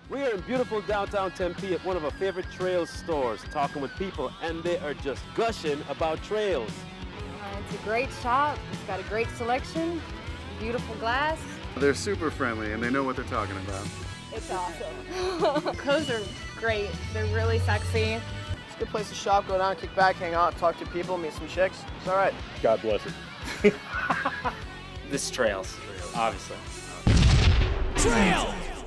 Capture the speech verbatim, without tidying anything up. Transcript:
We are in beautiful downtown Tempe at one of our favorite Trails stores, talking with people, and they are just gushing about Trails. Uh, it's a great shop. It's got a great selection, beautiful glass. They're super friendly and they know what they're talking about. It's awesome. Clothes are great. They're really sexy. It's a good place to shop, go down, kick back, hang out, talk to people, meet some chicks. It's all right. God bless it. This is Trails, obviously. Trails!